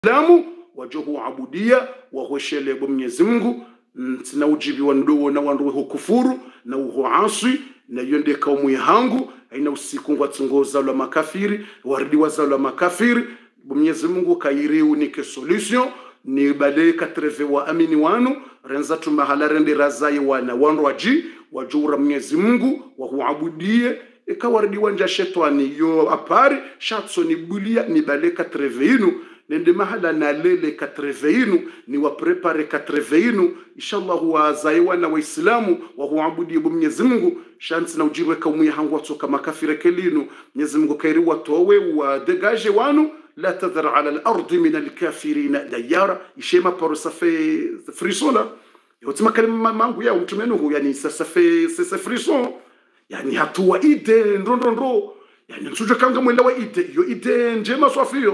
Islamu wajohu abudia wahoshele kwa Mwenyezi Mungu na ujibi wanduo na wanduo hukufuru na uhoasi na yonde kaumu yangu haina usiku ngwatungoza la makafiri wardiwa za la makafiri Mwenyezi Mungu kairiu nike solution ni bale katreve wa amini wanu renza tumahala rende razai wana wandu waji wajura Mwenyezi Mungu wahuabudie ikawardiwa nja shetani yo apari shatso ni bulia ni bale katreve inu nende mahala na lele katreveinu ni waprepare katreveinu inshallah wazaiwa na waislamu wa huabudi Mwenyezi Mungu shansi na ujirwe kaumu ya hangu watoka makafire kelinu Mwenyezi Mungu kairi watowe wa degaje wanu la tadhar ala al-ardi min al-kafirina dayara ishema paro safe frisola yotima kalima mangu ya mtumenu hu yani safe frison yani hatuwa ide ndondondro yani nsujo kanga mwelewa ide yo ide njema swafio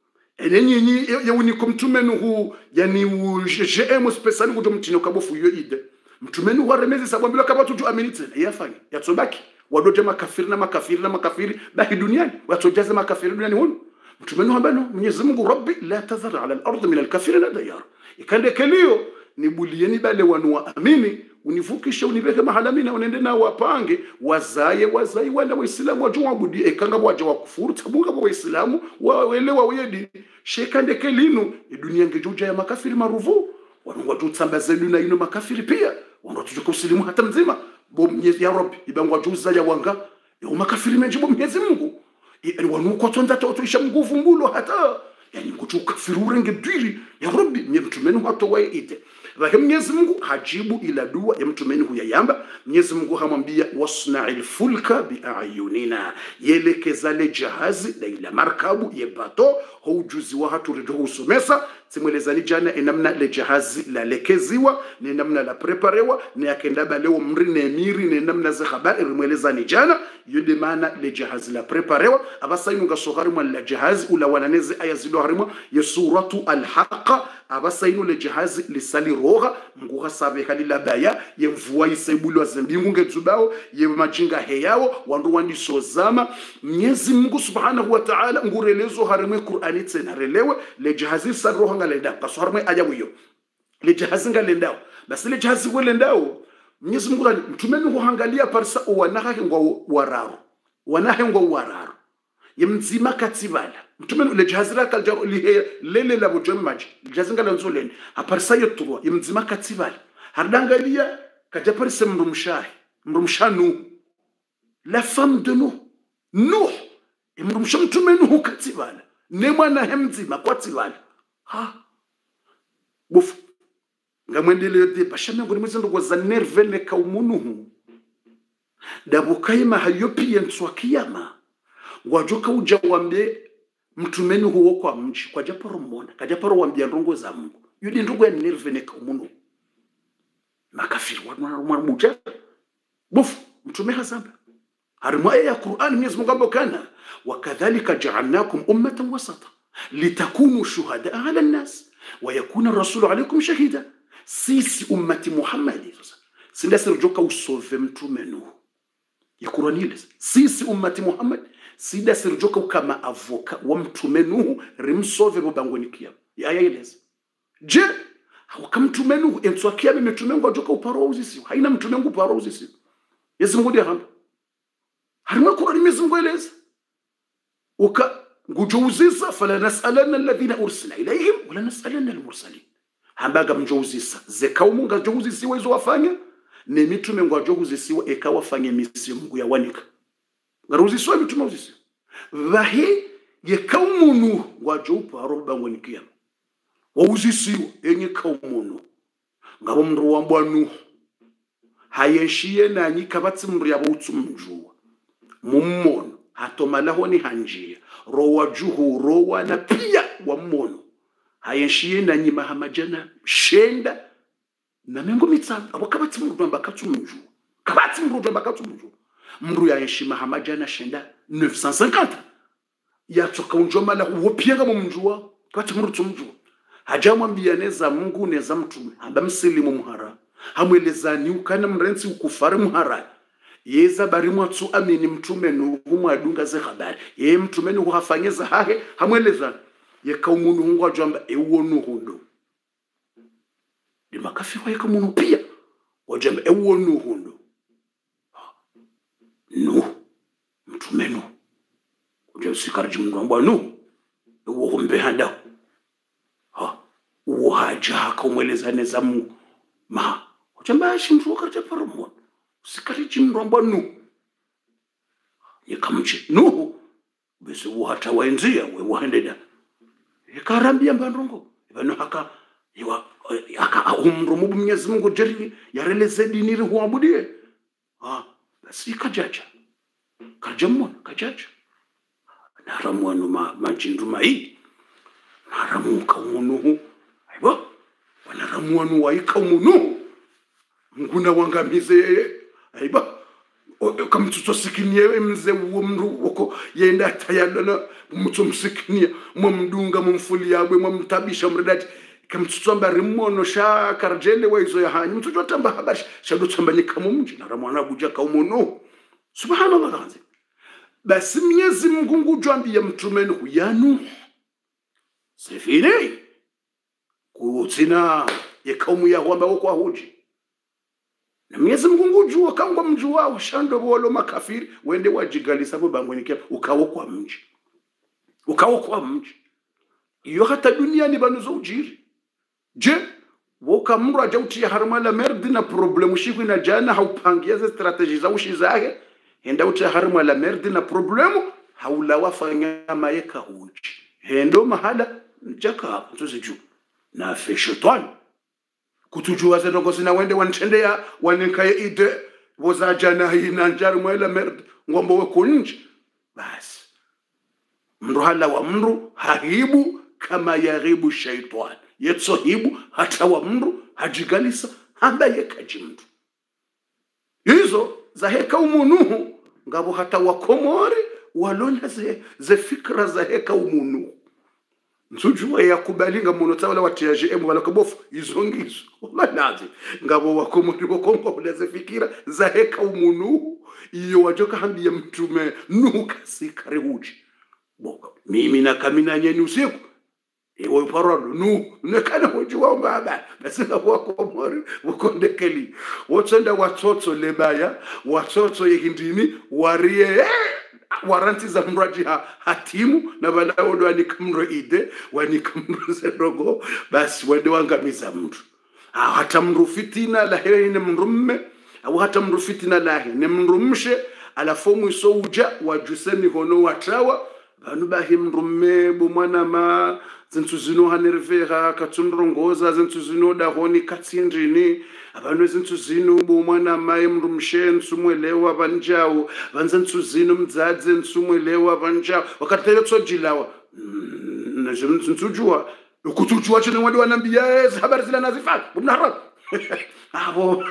enenyi yawuniko mtumenu hu yani ujm special ngo mtino kabofu yo ide mtumenu wa remezi sabambila kabatu ju aminite yafanya yatsobaki wadoje makafiri na makafiri bahi duniani watojaza makafiri duniani hono mtumenu habano Mwenyezi Mungu Rabbi la tadhar ala al-ard min al-kafirin dayar ikande kelio nibulieni bale wanu wa amini univukisha unibeke mahalamina unaende na wapange wazaye wala waislamu wajuabudi ekanga waje wakufuru tabunga wa waislamu waelewa weyedi shekande kelinu dunia ngejuja ya makafiri maruvu wanunga tutsambaze dunia ino makafiri pia wanunga tujukusilimu hata mzima bo Mwenyezi ya Rabbi ibangwa juza ya wanga ya makafiri menjibo Mwenyezi Mungu wanuko tonda totuisha nguvu mbulo hata yani ngutukafirure ngedwili ya Rabbi mtumenu hato wae ide Lakini Mwenyezi Mungu hajibu ila dua ya mtumeni huyayamba. Mwenyezi Mungu hamwambia wasna'il fulka bi'ayunina, yelekezale jahazi na ila markabu yebato hujuzi wa hatu rido usumesa simwelezani jana enamna le jahazi la lekeziwa ni enamna la preparewa ni akendaba leo mri na emiri ni enamna za habari rimwelezani jana yude maana le jahazi la preparewa abasa inu ngasohari mwa la jahazi ula wananeze aya zido harima ya suratu al-Haqqa abasa inu le jahazi lisali roga mguha sabe kalila baya ye mvua isebulu wa zembingu ngezubao ye majinga heyao wandu wandi sozama. Mwenyezi Mungu subhanahu wa ta'ala ngurelezo harime Qur'ani tena relewe le jahazi sa roga ngalenda kasoharime ajabu yo le jahazi ngalendao basi le jahazi welendao Mwenyezi Mungu mtumeni huangalia parsa wanahengwa wararo yemzima katibala mtumeni le jahazi la kaljaro lele la bojome maji jahazi ngala nzoleni aparsa yotwa yemzima katibala hardangalia kajaparisa mrumshanu la femme de Nuh mrumsha mtumeni hu katibala ne mwana hemzima kwatibala ha bofu ngamwendele de bashame ngo nimweze ndo za nerve ne kaumunuhu dabukaima hayopi yenswa kiyama wajoka ujawambe mtumeni huo kwa mji kwa japoro mona kajaporo wambia ndongo za Mungu yudi ndongo ya nerve ne kaumunuhu makafiri wanarubuja bofu mtume hazamba harima ya Qur'an Mwenyezi Mungu ambokana wakadhalika ja'alnakum ummatan wasata litakunu shuhada 'ala an-nas wa yakuna ar-rasulu 'alaykum shahida. Sisi ummati Muhammad sindasir joka usove mtumenu Qur'ani. Sisi ummati Muhammad sindasir joka kama avoka wa mtumenu rimsove bobangoni kiyama aya ilezi je hawakamtumenu enswakia mtumenu joka uparo uzisi haina mtumenu uparo uzisi Yesu ngudi hamba harima Qur'ani Mwenyezi Mungu eleza ngujuziza fala nas'alanna alladhina ursila ilayhim wala nas'alanna almursalin hambaga mjozisa zekaumu ngajozisiwa izo wafanya ne mitume ngajozisiwa ekawafanya misi Mungu ya wanika ngaruzisiwa mitume uzisiwa vahi yekaumunu ngajopa roba ngonikia wauzisiwa enye kaumunu ngabo mndu wambwa Nuh hayeshiye nanyi kabatsi mndu yabo utsumjua mummono hatomalaho ni hanjia rowa juhu rowa na pia wa mmono hayeshiye nanyi mahamajana shenda na mengo mitsana abakabati mndu mbakatsumjua kabati mndu mbakatsumjua mndu yayeshi mahamajana shenda 950 yatoka unjoma la uopianga mumjua kabati mndu tsumjua hajamwambia neza Mungu neza mtume abamsilimu muhara hamwelezani ukana mrenzi ukufari muhara yeza barimu atsu amini mtume nuhu mwadunga ze habari ye mtume nuhu hafanyeza hahe hamwelezani yekaumu nuhu wajamba ewo nuhu ndo di makafiri yekaumu nuhu pia wajamba ewo nuhu ndo nuhu mtume nuhu uje sikarji mngamba nuhu ewo humbe handa uwo haja hakamwelezane za Mungu ma wajamba shimtu wakati parumwa sikarji mngamba nuhu yekamche nuhu bese uwo hata waenzia we wahendeda yekarambia mbandongo bano aka umru mu Mwenyezi Mungu jeri yareleze dini ri huabudie basi kajaja kajamona kajaja naramwanu majindu mai naramuka unuhu aibo wanaramwanu waika unuhu nguna wangamize yeye aibo kamtuto sikinie mze uwo mru uko yenda tayadana mtu msikinia mwamdunga mumfuli yabwe mwamtabisha mredati kamtuto ambari mmono sha karjele waizo ya hanyi mtuto atamba habashi shadu tambanyika mumji naramwana buja kaumono subhanallah gazi basi Mwenyezi Mungu ngujwambia mtume Nuhu yanu sefine kutina yekaumu ya wamba kwa huji na Mwenyezi Mungu ngujua kangwa mji wao shando bolo makafiri wende wajigalisa bo bangwenikia ukawo kwa mji iyo hata duniani banuzo ujiri je woka mura jauti ya harmala merdi na problemu shiku na jana haupangia za strateji za ushi zake henda uti ya harmala merdi na problemu haula wafanya maeka huji hendo mahala jaka mtuzi na feshetwani kutujua zedongo zina wende wanitendea wanikaye ide woza jana hii na njaru mwela merdi ngombo weko nji basi mru hala wa mru haribu kama yaribu shaitani yetso hibu hata wa mru hajigalisa hamba yekaji mtu hizo za heka umunuhu ngabo hata wakomori walona ze fikra za heka umunuhu nsujua ya kubalinga monotawala wa TGM wala kabofu izongizo manazi ngabo wakomori wakongo uleze fikira za heka umunuhu iyo wajoka hambi ya mtume nuhu kasikare uji boka mimi na kamina nyeni usiku ewe parado nu nekana wajua mbaba basi wako mori ukondekeli wotsenda watoto lebaya watoto yehindini warie waranti za mraji hatimu na balao ndo anikamro ide wanikamro zerogo basi wende wangamiza mtu hata mru fitina la hene mrumme au hata mru fitina la hene mrumshe ala fomu isoja wajuseni hono watawa banu bahim rumme bu mwana ma zintu zino hanervera katundrongoza zintu zino da honi katsindrini abantu zintu zino bu mwana ma emrumshe nsumwelewa banjao banzantu zino mdzadze nsumwelewa banjao wakatele tsojilawa na zintu jua ukutujua chene wadi wanambia habari zila nazifanya bumnahara abo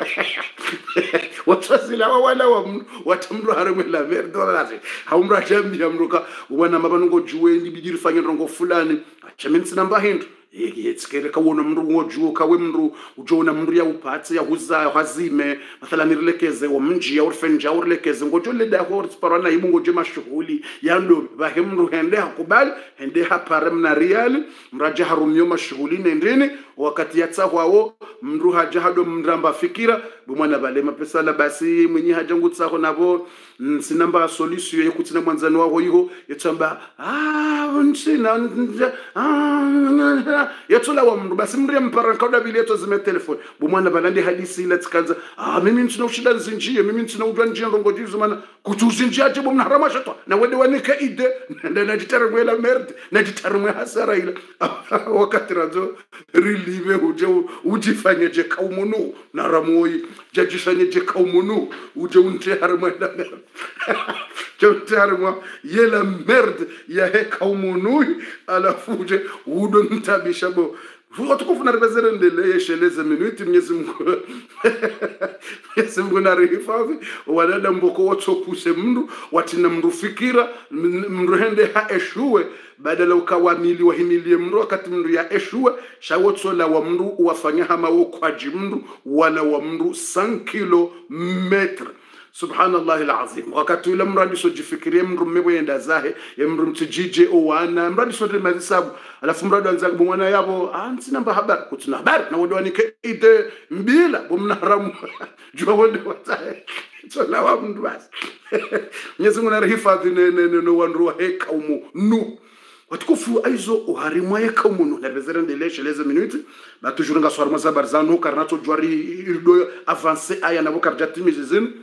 watazila wala watamru harimwe la merdo lazi haumra jambi amruka wana mabanungo juwendi bidiri fanya rongo fulani achemensi namba hindu yetsikere kawona mndu ngojuo kawe mndu ujona mndu ya upatse ya huza hazime mathala nirilekeze wa mnji ya urfenja urlekeze ngojole da horse parana ibungo jema shughuli yando bahemru hende hakubali hende haparem na real mraja harumyo mashughuli nendeni wakati yatsa kwao mndu hajahado mramba fikira bumwana bale mapesa la basi mwenye hajangutsa ko nabo sinamba solution yokutina mwanzano wao yiho yetsamba nsina yatola wa mndu basi mri mpara kauda bileto zime telefone bumwana balandi hadisi ila tikaza mimi nsina ushida zinjie mimi nsina udwa njia ndongo jizo mana kutuzinjia je bumna harama shatwa na wede wanika ide na jitarumwela merde na jitarumwe hasara ila wakati razo relive ujifanye je kaumunu na ramoi jajishanye je kaumunu uje unte harumwela merde Jotarma yela merde ya he kaumunu alafu uje udo ntabisha bo watukufu na rebezere ndele yesheleze minuti Mwenyezi Mungu na rifavi wadada mboko watopuse mndu watina mndu fikira mndu hende haeshuwe badala ukawamili wahimilie mndu wakati mndu ya eshuwe shawotsola wa mndu wafanya hama wokwaji mndu wala wa mndu 5 kilometre subhanallahi alazim wakati ule mradi sojifikirie mru mmewenda zahe ya mru mtijije owana mradi sote mazisabu alafu mradi anza kumwana yabo sina habari kutuna habari na wodwanike ide mbila bomnaramu jua wonde watahe tola wa mndu basi Mwenyezi Mungu anahifadhi no wanru heka umu nu watukufu aizo uharimwa yeka umu na bezerende leshe leze minuti ba toujours nga soir maza barzano karnato jwari irdo avancer aya na bokarjati mizizin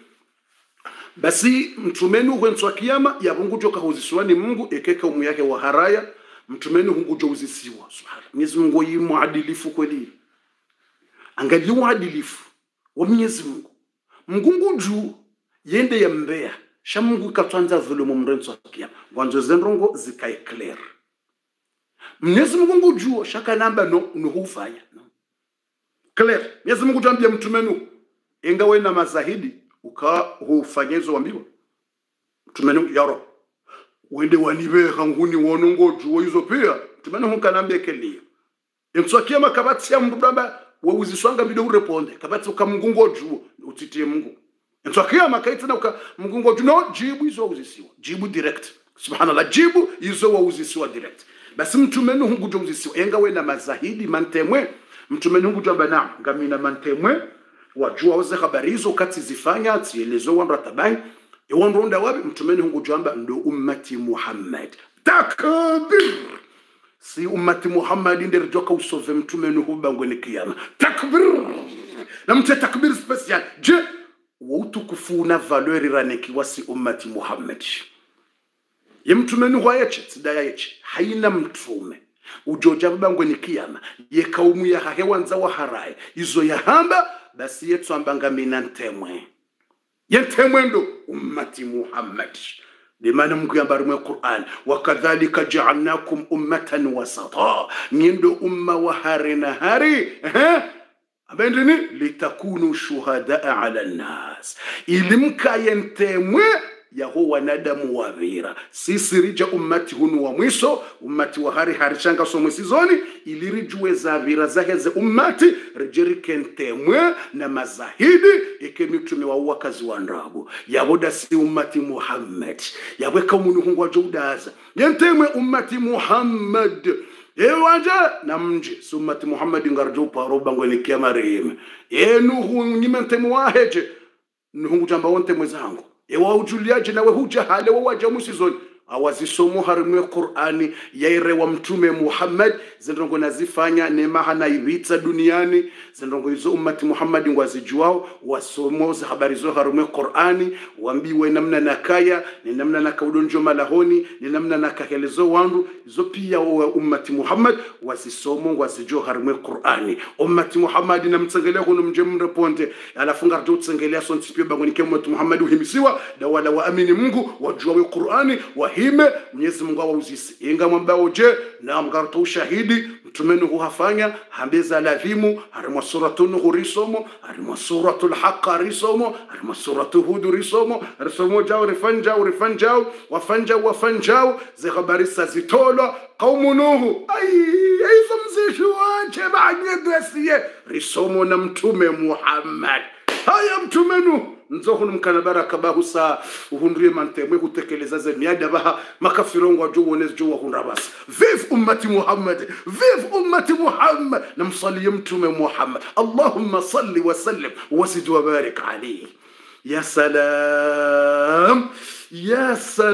basi mtumenu hwenswa kiyama yabungu joka huzisiwani Mungu ekeka umu yake wa haraya mtumenu hungu jo uzisiwa subhana Mwenyezi Mungu yi muadilifu kweli angali muadilifu wa Mwenyezi Mungu Mungu juu yende ya mbea sha Mungu katwanza dhulumu mrenswa kiyama ngwanzo zenrongo zikai clear Mwenyezi Mungu juu shaka namba no hufanya no clear Mwenyezi Mungu tuambia mtumenu ingawa na mazahidi uka hufanyezo wambiwa mtumenu yaro wende wanibeha nguni wonongo juu hizo pia mtumenu hukanambia kelio mtswa kiyama kabati ya mbaba wauziswanga bido ureponde kabati ukamungungo juu utitie Mungu mtswa kiyama kaitana uka mungungo juu no jibu hizo uzisiwa jibu direct subhanallah jibu hizo wauzisiwa direct basi mtumenu hungu jo uzisiwa enga wena mazahidi mantemwe mtumenu hungu jamba na ngamina mantemwe wajua waze habari hizo kati zifanya tielezo wandu atabai wandu onda wabi mtumenu hungu jamba ndo ummati Muhammad takbir si ummati Muhammad ndio joka usove mtumenu hubangwe kiyama takbir na mte takbir special je utukufu na valeur raneki wasi ummati Muhammad ye mtumenu hwayeche tidaya yeche haina mtume ujoja bangwe kiyama ye kaumu ya hewanza wa harai izo ya hamba basi yetu ambanga minantemwe yentemwe ndo ummati Muhammad Dimana Mungu yambari mwe Qur'an wakadhalika ja'alnakum ummatan wasata nindo umma wa hari na hari abendini litakunu shuhadaa ala nas ilimka yentemwe yaho wanadamu wavira sisi rija ummati hunu wa mwiso ummati wa hari changa somo sizoni ilirijue za vira zaheze ummati rijeri kentemwe na mazahidi ikemitume wa wakazi wa ndabu yaboda si ummati Muhammad yabweka umuntu hungu wa joudaza yentemwe ummati Muhammad ewaja na mji ummati Muhammad ngarjo paro bangwe kiyama rehema nuhu nimentemu waheje nuhu jamba wonte mwezangu ewa ujuliaje nawe huja hale waja musizoni awazisomo harimwe Qur'ani yaire wa mtume Muhammad zendongo nazifanya neema hana ibita duniani zendongo hizo ummati Muhammad ngwazijuao wasomo za habari zo harimwe Qur'ani wambiwe namna nakaya ni namna nakaudonjo malahoni ni namna nakahelezo wandu hizo pia ummati Muhammad wasisomo ngwazijuao harimwe Qur'ani ummati Muhammad na mtsengelea kuno mjemre ponte alafunga rjo tsengelea sontipio bangonike ummati Muhammad uhimisiwa da wala waamini Mungu wajua Qur'ani hime Mwenyezi Mungu awauzisi inga mwambao je na mgarto ushahidi mtumenu huhafanya hambeza ladhimu harimo suratun hurisomo harimo suratul haqqa risomo harimo suratul hud risomo risomo jao rifanjao wafanjao ze habari zitolwa qaumu nuhu aizo mzishu wache baadye risomo na mtume Muhammad haya mtumenu nzohunu mkana baraka bahusa uhundrie mantemwe kutekeleza ze miada baha makafirongo jo wonez jo hunrabas vive ummati Muhammad na msalli mtume Muhammad Allahumma salli wa sallim wa zid wa barik alayhi ya salam ya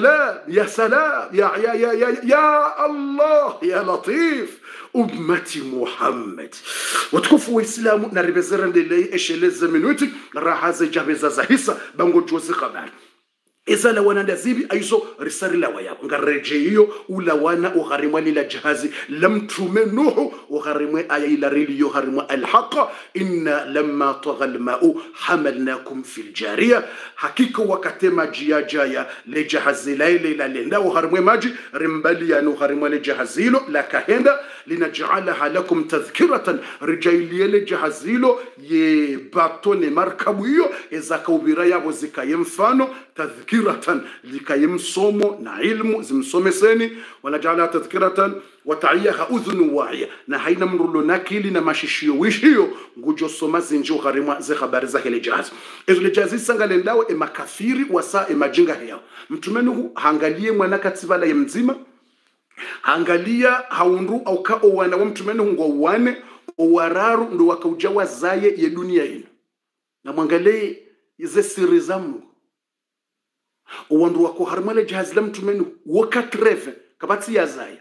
Allah ya latif ummati Muhammad watukufu wa Islamu na ribezerende lei esheleze minuti raha za jabeza za hisa bango jozi khabari ezala wananda zibi aizo risari la waya ngareje hiyo ulawana ugharimwa lila jahazi lamtume nuhu ugharimwe aya ila riliyo harimwa alhaqa inna lamma tagha alma'u hamalnakum fil jariya hakika wakatema jaya le jahazi la lenda ugharimwe maji rimbali ya ugharimwa le jahazilo la kahenda linaj'alaha lakum tadhkiratan rijailiye le jahazilo ye batone markabu hiyo ezakaubira yabo zikaye mfano tadhkira tadhkiratan likayemsomo na ilmu zimsomeseni wanajala tadhkiratan wataiyaha udhunu wahiya na haina mrulo nakili na mashishio wishio ngujo soma zinjo gharima ze habari za hele jaz ezo le jaz sangale ndawo makafiri wasa majinga heo mtumenu hangalie mwana kativala ya mzima angalia haundu au ka owana wa mtumenu ngo wane owararu ndo wakaujawa zaye ye dunia ino na mwangalie ize siri za Mungu owandu wako harmale jahazi la mtumenu wakatreve kabati ya zaya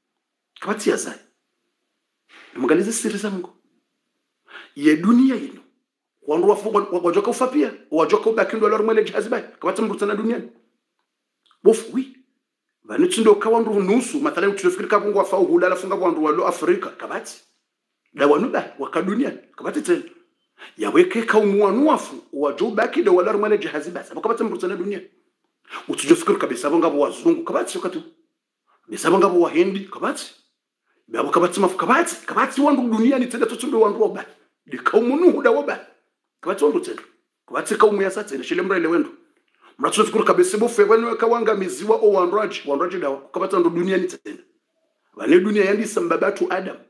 na mwangalie ize siri za Mungu ye dunia ino wandu wajoka ufapia wajoka ubakindu wa harmale jahazi bai kabati mrutana duniani bofu wi vani tsindo kawandu nusu mathalan tunafikiri kabungu wafau hulala funga wandu walo Afrika kabati da wanuba wakadunia kabati tena yaweke kaumuanu wafu wajobaki da wala rumale jahazi basa bakabati mrutana dunia utujofikiri kabisa ngabo wazungu kabati sokatu bisa ngabo wahindi kabati babo kabati mafu kabati wandu dunia ni tena tutumbe wandu oba de kaumunu huda oba kabati wandu tena kabati kaumu ya sasa shile mrele wendo mratufikiri kabisa bofe wanu kawanga miziwa o wandraji dawa kabati wandu dunia ni tena wani dunia yandi sambabatu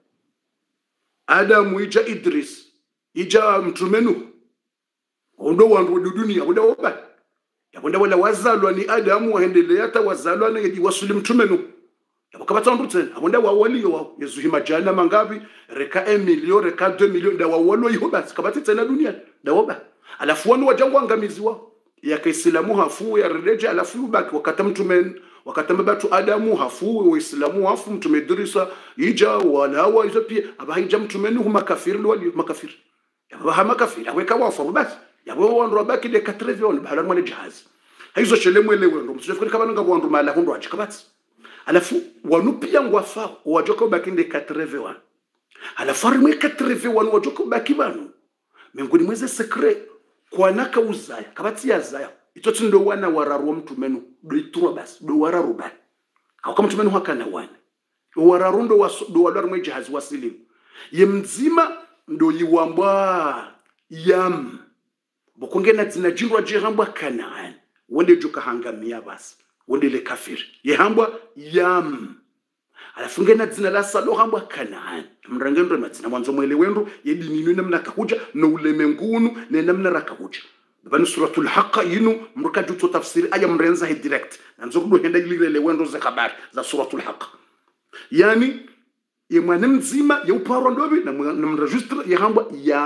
Adam ija Idris ija mtumenu ondo wandu dunia oda oba yabonda wala wazalwa ni Adam waendelea hata wazalwa na wasuli mtumenu yabakabata wandu tena abonda wawali yo yezuhima jana mangabi reka 1 million reka 2 million da wawalo yihoba kabati tena dunia da oba alafu wanu wajangwa angamiziwa ya Kiislamu hafu ya reja alafu baki wakati mtumenu wakati mbatu Adamu hafu waislamu hafu mtume Idrisa ija walawa hizo pia abahija mtumenu huma kafiri wali makafiri yabaha makafiri aweka wafu basi yabo wandu baki de 4 on bahala mwana jahazi hizo shelemu elewe ndo msifikiri kama ngabo wandu mala hundo achikabati alafu wanu pia ngwafa wajoka baki de 4 alafu arme 4 wajoka baki banu mengoni mweze secret kwa naka uzaya kabati ya zaya ito ndo wana wararu mtumenu do iturwa basi do wararu bani au kama mtumenu hakana wana wararu ndo walaru mjahazi wasilimu yemzima ndo yiwamba yam bokongena zina jirwa jihambwa Kanaan wende joka hangamia basi wende le kafiri yehambwa yam alafu ngena zina la salo hambwa Kanaan mrangendo matsina mwanzo mwele wendo yedininu namna kahuja no ulemengunu ne namna rakahuja bani suratul haqa yinu mrukaju to tafsiri aya mrenza he direct nanzo kudo henda ile wendo za habari za suratul haqa yani yemwana mzima yeuparo ndobi na mregistre yehambwa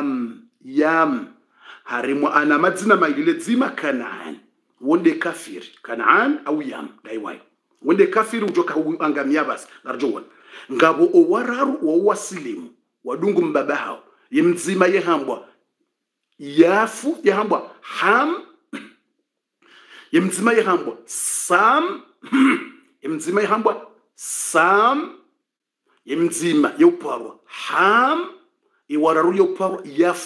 yam harimu ana madzina maile zima Kanaan wonde kafiri Kanaan au yam daiwai wonde kafiri ujoka angamia basi narjowan ngabo owararu wa wasilimu wadungu mbaba hao yemzima yehambwa yafu yehambwa ham yemzima yehambwa sam yemzima yehambwa sam yemzima yeuparo ham iwararu yeuparo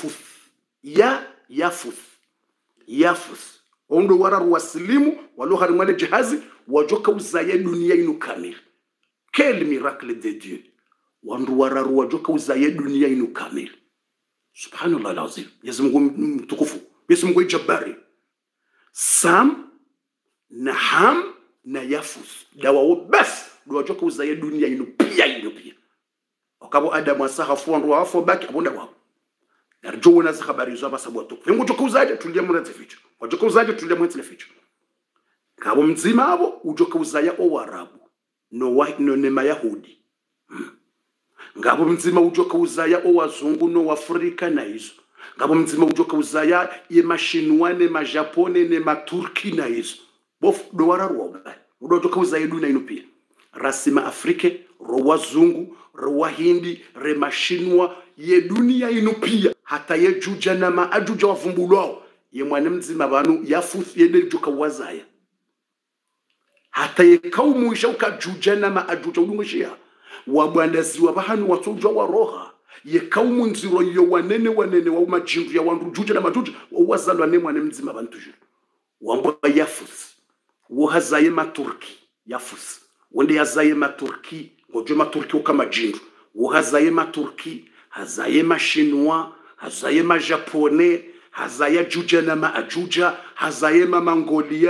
yafuth ondo wararu wasilimu walohari mwale jahazi wajoka uzaya dunia inu kamil quel miracle de Dieu wandu wararu wajoka uzaya dunia inu kamil subhanallah alazim Mungu mtukufu Mungu jabari sam na ham na yafuth dawa bas do wajoka uzaya dunia inu pia wakabo Adam asahafu wandu wafo baki abonda wao narjo na habari hizo basabu watu ngo joka uzaje tulia mwanze ficho wajoka uzaje tulia mwanze ficho kabo mzima abo ujoka uzaya o warabu no ne mayahudi ngabo mzima ujoka uzaya o wazungu no Afrika na hizo ngabo mzima ujoka uzaya ye mashinwa ne majapone ne maturki na hizo bof do wararu oba ujoka uzaya dunia ino pia rasima Afrike ro wazungu ro wahindi re mashinwa ye dunia ino pia hata ye juja na maajuja wavumbulwao ye mwana mzima banu yafuth yede joka wazaya hata ye kaumu ishauka juja na maajuja ulumishia wabwandazi wabahanu watujwa wa roha ye kaumu nziro yo wanene wa majindu ya wandu juja na majuja wazalwa ne mwana mzima bantu juru wamba yafuth wahazaye maturki yafuth wende yazaye maturki ngojo maturki kama jindu wahazaye maturki hazaye mashinwa hazaye majapone hazaye juja na maajuja hazaye Mongolia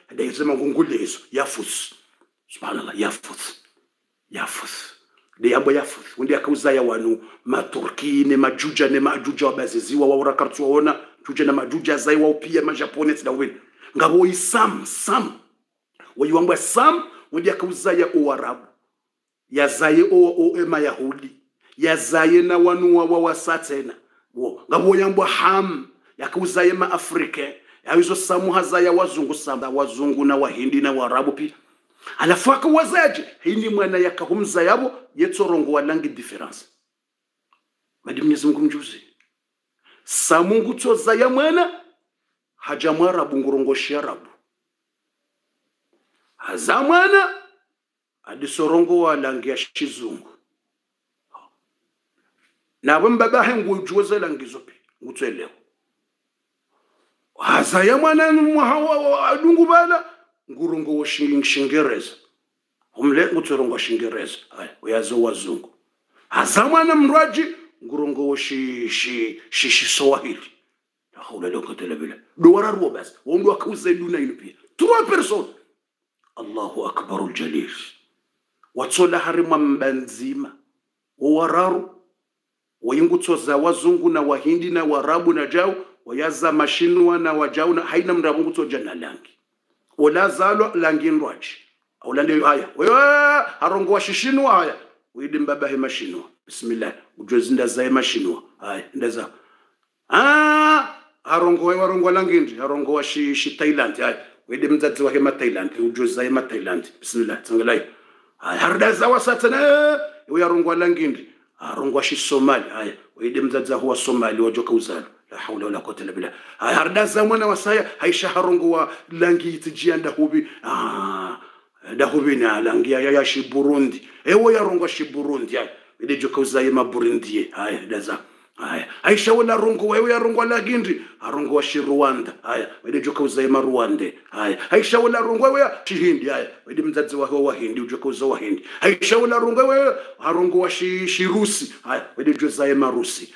hada yisema ngungulezo yafus subhanallah yafus de yabo yafus undi akauza ya wanu maturki ne majuja ne majuja wabaziziwa wa urakartu waona juja na majuja zai wa pia majaponese da win ngabo isam wayuambwa sam undi akauza ya uarabu ya zaye o ema yahudi ya zaye na wanu wa wasatena wo ngabo yambwa ham yakauza ya maafrika ya hizo samu haza ya wazungu na wahindi na warabu pia alafu akawazaje hindi mwana yakahumza yabo yetsorongo walangi difference badi Mwenyezi Mungu mjuzi samungu tsoza ya mwana haja mwarabu ngurongo sharabu haza mwana adisorongo walangi ya shizungu na mbaba hengu ujuza langi zopi ngutwelewa haza ya mwana adungu bala ngurongo wa shingereza umle ngutsorongo shingereza uyazo wazungu hazamana mraji ngurongo wa Swahili la hawla la quwwata illa billah duwara ruwa bas wongo akauza duna ino pia 3 personnes Allahu akbar aljalil watsola harima mbanzima wararu wayingutsoza wazungu na wahindi na warabu na jao wayaza mashinwa na wajao na haina mrabu ngutsoja na langi wala zalo langin rwaji awulande haya wewe harongo wa shishinwa haya widi mbaba he mashinwa bismillah ujozinda za mashinwa haya ndaza harongo warongo langindi harongo wa Thailand haya widi mzazi wa hema Thailand ujoza hema Thailand bismillah tsangalai haya hardaza wasatana wewe harongo langindi harongo wa Somali haya widi mzazi wa Somali wajoka uzalo la hawla wala quwwata illa billah hardaza mwana wasaya haisha harongo wa langi tijianda hubi dahubi na langi ya Burundi ewo yarongo Burundi ile joka uzaye maburundi haya daza haya aisha wala rongo wewe yarongo lagindi arongo wa Rwanda haya ile joka uzaye Rwanda haya aisha wala rongo wewe Hindi haya ile mzazi wa Hindi ujoka uzawa Hindi aisha wala rongo wewe arongo wa Rusi haya ile joka uzaye Rusi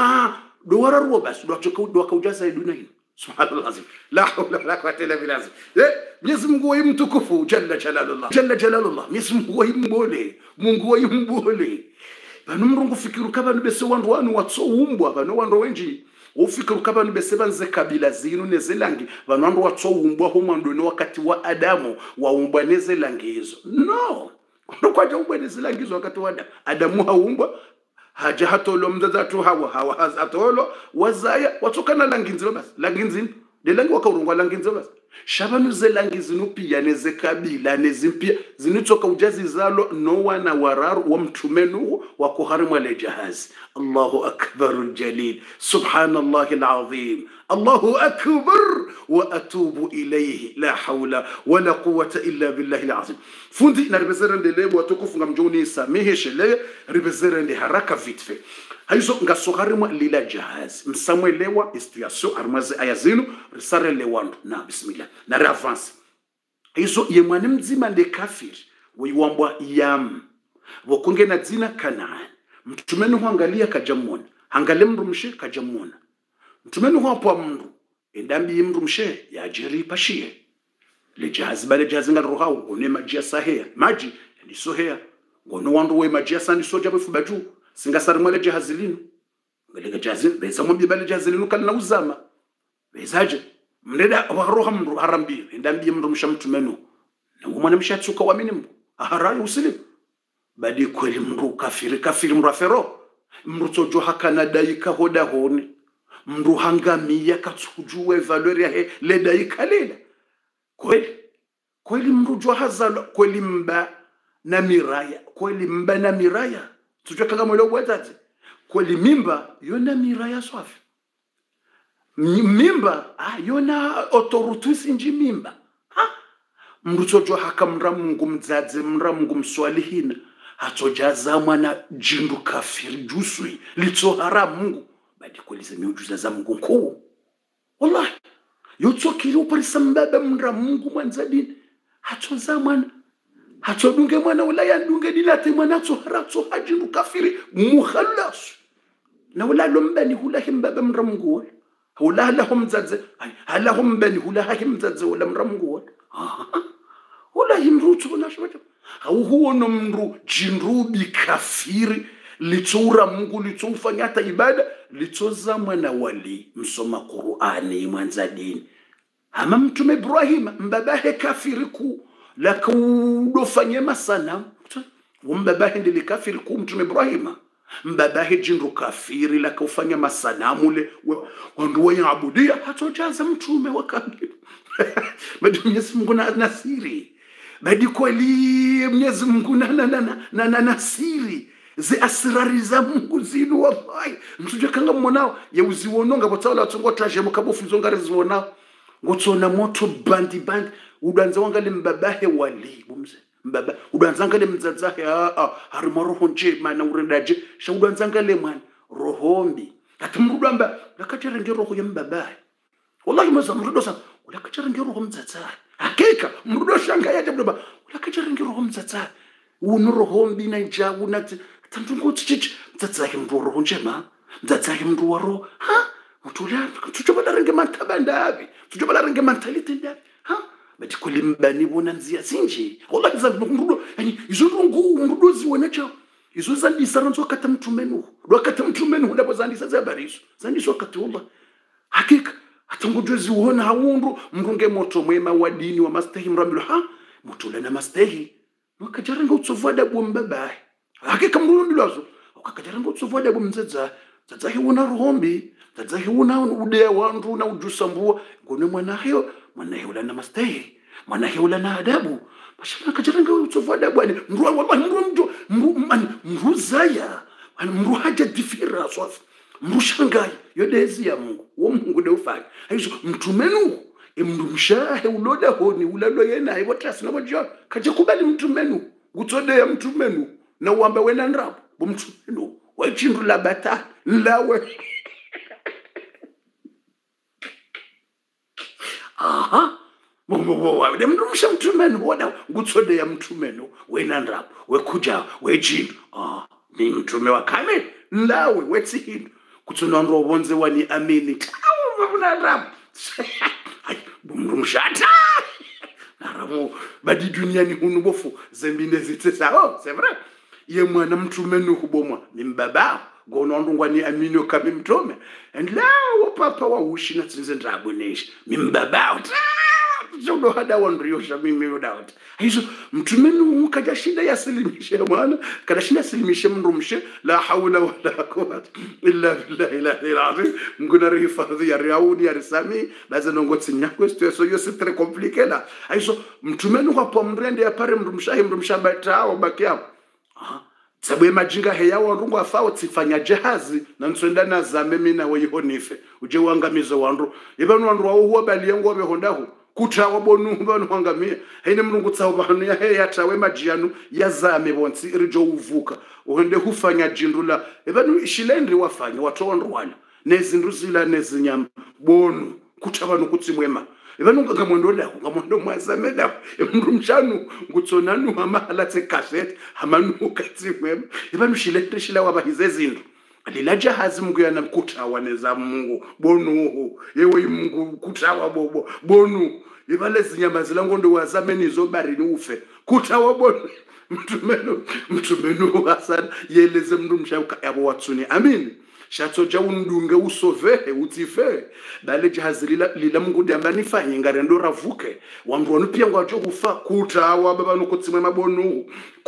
duwara ruwa basi doka ujaza dunia hii subhanallah azim la hawla wala quwwata illa billah Mwenyezi Mungu wa mtukufu jalla jalalullah Mwenyezi Mungu wa mbole Mungu wa mbole bano mrungu fikiru kaba nibese wandu wanu watso umbwa bano wandu wenji ufikiru kaba nibese banze kabila zinu nezelangi bano wandu watso umbwa homo ndo wakati wa Adamu wa umbwa nezelangi hizo no kwa umbwa nezelangi hizo wakati wa Adamu haumbwa haja hatolo mdazatu hawa hazatolo wazaya watokana langinzilo basi langinzini de langi wakaurungwa langinzilo basi shabanu ze langizinu pia neze kabila nezimpia zinitoka ujazi zalo noa na wararu wa mtumenu wa kuharimu ale jahazi Allahu akbarul jalil subhanallahi alazim Allahu akbar wa atubu ilayhi la hawla wala quwwata illa billahi alazim fundi na ribezerende lebo watukufunga mjoni samehe shele ribezerende haraka vitfe haizo ngasoharimu lila jahazi msamwelewa istiaso armaze ayazinu risare lewandu na bismillah na avance hizo yemwana mzima nde kafiri weyuambwa yam wokunge na dzina Kanaan mtumenu huangalia kajamona hangale mndu mshe kajamona mtumenu huapwa mndu endambi mndu mshe ya jeri pashie le jahazi bale jahazi ngaruhau one majia sahea maji ndi sohea ngono wandu we majia sandi soja befubaju singasari mwale jahazi linu ngalega jahazi beza mwambi bale jahazi linu kalina uzama bezaje mreda waroha mndu harambi endambi mndu mshamtumenu na umwana mshatsuka wa minimu aharayi usilimu badi kweli mndu kafiri mrafero mndu tojo hakana daika hoda honi mndu hangamia katsujuwe valeur ya le daika lela kweli mndu jo hazalo kweli mba na miraya tujua kanga mwelo bwatati kweli mimba yona miraya swafi mimba yona autorutusi nji mimba mrutojo haka mramungu mdzadze mramungu mswalihina hatojaza mwana jindu kafiri jusui litso haramungu badi kwelize miujuza za mungu nkuu wallahi yotsokiri uparisa mbaba mramungu mwanzadini hatoza mwana hatodunge mwana wala yandunge dilate mwana tsoharatso hajindu kafiri muhallasu na wala lombani hulahi mbaba mramungu wala lahum mdzadze halahum bani hulahi mdzadze wala mramungu wala Ola himrutu na shwaja huono mru jinrubi kafiri litura Mungu litofanya hata ibada litoza mwana wali msoma Qur'ani mwanza dini ama mtume Ibrahim mbabahe kafiri ku la kudofanya masana mbabahe ndili kafiri ku mtume Ibrahim mbabahe jinru kafiri la kufanya masanamu le wandu yaabudia hatojaza mtume wakati bado Mwenyezi Mungu na nasiri badi kweli Mwenyezi Mungu na nasiri ze asrari za Mungu zinu wallahi mtuje kanga mwanao ya uziwononga botawala watungo taje mukabofu zonga ziwonao ngotsona moto bandi udanza wangale mbabahe wali bumze mbaba udanza ngale mzazahe harimo roho nje mana urendaje sha udanza ngale mwana rohombi atumrudamba nakatera ngero roho ya mbabahe wallahi mazamrudo sa ulakatera ngero roho mzazahe hakika mrudo shanga yaje baba ulakatera ngero roho mzazahe rohombi na jawu na tantungo chichi mzazahe mru roho njema mzazahe mru waro mutula tuchobala renge mantabanda abi tuchobala renge mentality ndabi bati kuli mbani bona nzia sinje wallahi zangu mrudo yani izurungu mrudo ziwonacho izo zandisa ranzo kata mtumenu wakati mtumenu ndapo zandisa za bariso zandisa wakati wallahi hakika atangujwe ziwona haundu mrunge moto mwema wa dini wa mastahi mramilo mutula na mastahi wakajaranga utsovada bombabaye hakika mrundo wakajaranga utsovada bomzaza tatahi una rohombi tatahi una udea wandu na ujusambua ngone mwanahe la na mastahi mwanahe la na adabu bashaka kajaranga utsovada bwana mru wallahi mru zaya mru haja difira swafi mru shangai yodezi ya Mungu wo Mungu deufanya hizo mtumenu emndumshahe uloda honi ulalo yena ibo trust na bojo kaje kubali mtumenu gutsode ya mtumenu na uamba wena ndrabo bomtumenu wachindu la bata lawe wa demndumsha mtumenu wona gutsode ya mtumenu wena ndrabo wekuja wejindu ni mtume wa kame lawe wetsihindu kutsona ndo bonze wani amini una ndrabo bumrumshata naramu badi duniani hunu bofu zembine zitesa c'est vrai ye mwana mtumenu kubomwa ni mbaba gonondungwa ni amino kame mtume and la papa wa ushina tsinze ndabonesha mimbaba jodo hada wandriosha mimi without hizo mtumenu kaja shinda yasilimishe mwana kada shinda silimishe mrumshe la hawla wala quwwata illa billahi al-azim nguna rihifadhi ya riaudi ya risami baza nongotsi nyako so yo c'est très compliqué là hizo mtumenu hapo mrende ya pare mrumsha batao bakia sababu majinga heyawo ndungu afao tsifanya jahazi na nswenda na zamemi na weyihonife uje wangamizo wandu ibanu wandu wa huwa baliyengo wabehondaho kutra wabonu banu wangamia haine mrungu tsawo banu ya heya tawe majianu yazame bonsi irijo uvuka uhende hufanya jindula ibanu ishilendri wafanya watondo wala nezinduzila nezinyama bonu kutra banu kutsimwema ibanu ngamondo mwazamela mrumshanu ngutsonanu amahala tsekashet hamanu katsimwema ibanu shila wabahizezindu alila jahazi Mungu yana mkutawa neza Mungu bonu yewe Mungu kutawa bobo bonu ibale zinyama zilango ndo wazameni zobarini ufe kutawa bonu mtumenu hasana yeleze mrumsha yabo watsuni amin shatso jaundunge usovehe utife bale jahazi lila Mungu dambani fanye ngarendo ravuke wandu wanu pia ngwajo kufa kutawa baba nukutsimwe mabonu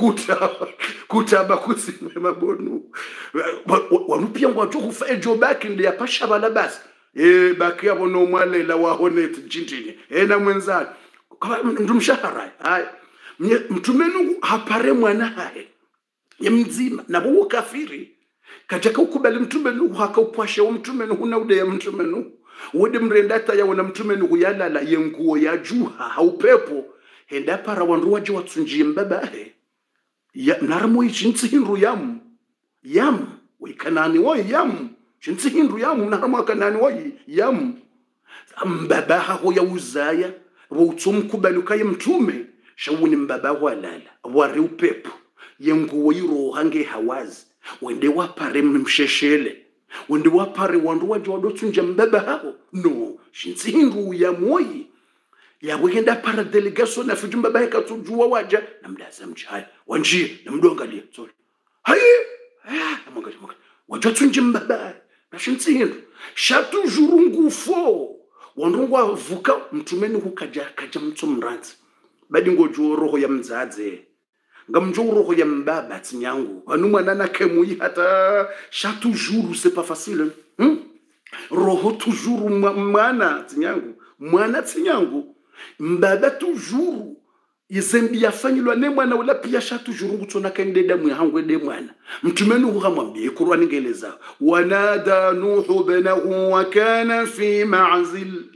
kutaba kutsimwe mabonu wanu pia ngwajo kufa ejo baki ndi yapasha bala basi baki yabo no mwalela wa honet jintini na mwenzani ndumshahara haya mtumenu hapare mwana hae yemzima na bo kafiri katika ukubali mtumenu hakaupwashe wa mtumenu huna ude ya mtumenu ude mrendata ya wana mtumenu huyalala yenguo ya juha haupepo henda para wandu waje watsunjie mbabahe ya naramu ichinsi hinru yamu wikanani woi yamu chinsi hinru yamu naramu wakanani woi yamu mbabaha hoya uzaya wautsumu kaye mtume shawuni mbabahu alala wari upepo yenguo yiroha nge hawazi wende wapare msheshele wende wapare wandu waje wadotsunja mbaba hao no shinsingu ya moyi ya wenda para delegation na fujumba bae katujua waja na mdaza mchaya wanjie na mdongalia sorry hayi amwangalia waja tunjimba bae na shintsindo shatu jurungu fo wanrungwa vuka mtumeni hukaja kaja mtu mranzi badi ngojuo roho ya mzaze ngamjo roho ya mbaba tinyangu wanuma nana kemui hata shatu juru c'est pas facile roho toujours mwana tinyangu mbaba toujours izembi yafanyilwa ne mwana wala pia shatu juru ngutona kende damu yangu ede mwana mtumeni uhamwambie Qur'ani ngeleza wanada nuhu banahu wa kana fi ma'zil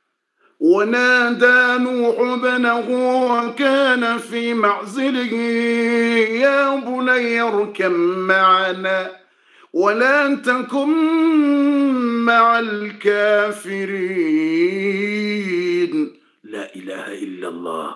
ونادى نوح ابنه وكان في معزله يا بني اركب معنا ولا تكن مع الكافرين لا إله إلا الله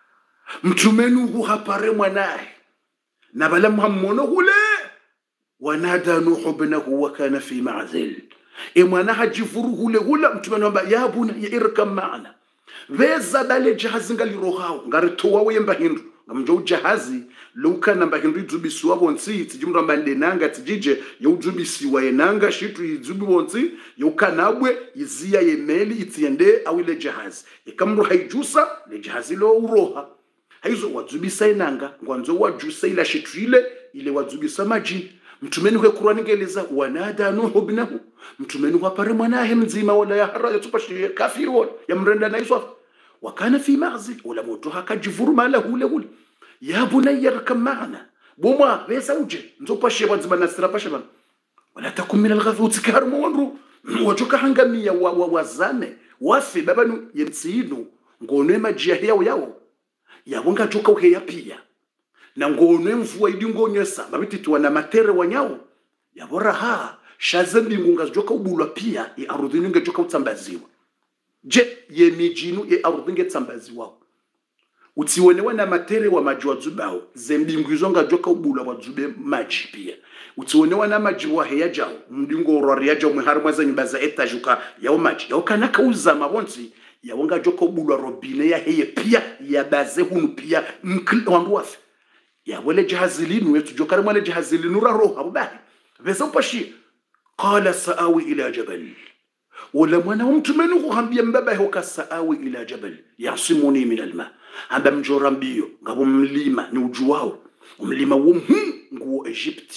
mtumenu hapare mwanae na bala muhammono hule ونادى نوح ابنه وكان في معزل mwana hajifuru hule mtumenu amba ya buna ya irkam maana veza bale jahazi ngalirohao ngaritowa wemba hindu ngamjo jahazi lokana mba hindu izubisi wabonsi tijimro mbande nanga tijije yo uzubisi wa enanga shitu izubi bonsi yo kanabwe izia yemeli itiende awile jahazi ikamro haijusa le jahazi lo uroha haizo wazubisa enanga ngwanzo wajusa ila shitu ile wazubisa majini mtumeni kwa Qur'ani ngeleza wanada nuhu binahu mtumeni kwa pare mwanahe mzima wala ya hara ya tupashi kafiri wala ya mrenda na iswa wakana fi ma'zi wala moto hakajivuru mala hule ya bunayya rakam maana boma besa uje nzopashe wazima nasira pashe bana wala takum min al-ghafut karmu wanru wajoka hangamia wazame wafi babanu yensinu ngone majia yao yabonga joka uheya pia na ngone mvua idingonyesa babititu na matere wanyao yabora ha shazembi ngunga joka ubulwa pia ya arudhini nge joka utsambaziwa je ye mijinu ye arudhinge tsambaziwa utiwonewa na matere wa majwa zubao zembi nguzonga joka ubulwa wa zube maji pia utiwonewa na maji wa heya jao mdingo rori ya jao mwiharu mwaza nyumbaza etajuka yao maji yao kanaka uzama wonsi ya wanga joka ubulwa robine ya heye pia ya baze hunu pia wandu wafi ya wale jahazilinu yetu jokare wale jahazilinu roho abubahi besa upashi qala saawi ila jabal wala mwana mtumenu kuhambia mbaba hoka saawi ila jabal yasimuni min alma amba mjorambio ngabo mlima ni ujuwao mlima nguo Egypt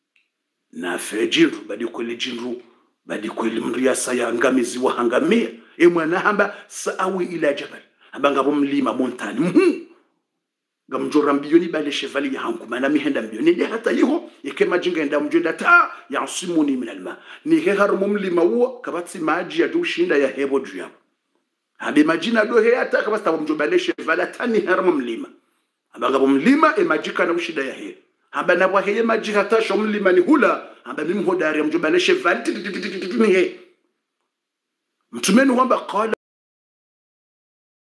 na fejiru badi kweli jinru badi kweli mriasa ya ngamizi wa hangamia mwana hamba saawi ila jabal amba ngabo mlima montani gamjora mbiyoni bale chevali ya hanku mana mihenda mbiyoni de hata yiho ikema jinga enda mjenda ta ya simuni min alma ni heharu mumlima uo kabatsi maji ya dushinda ya hebo juya habe majina do he hata kabasta mjobale chevali tani haru mlima abaga mlima majika na ushida ya he haba na bwa he majika ta sho mlima ni hula haba mimi hodari mjobale chevali ni he mtumeni wamba qala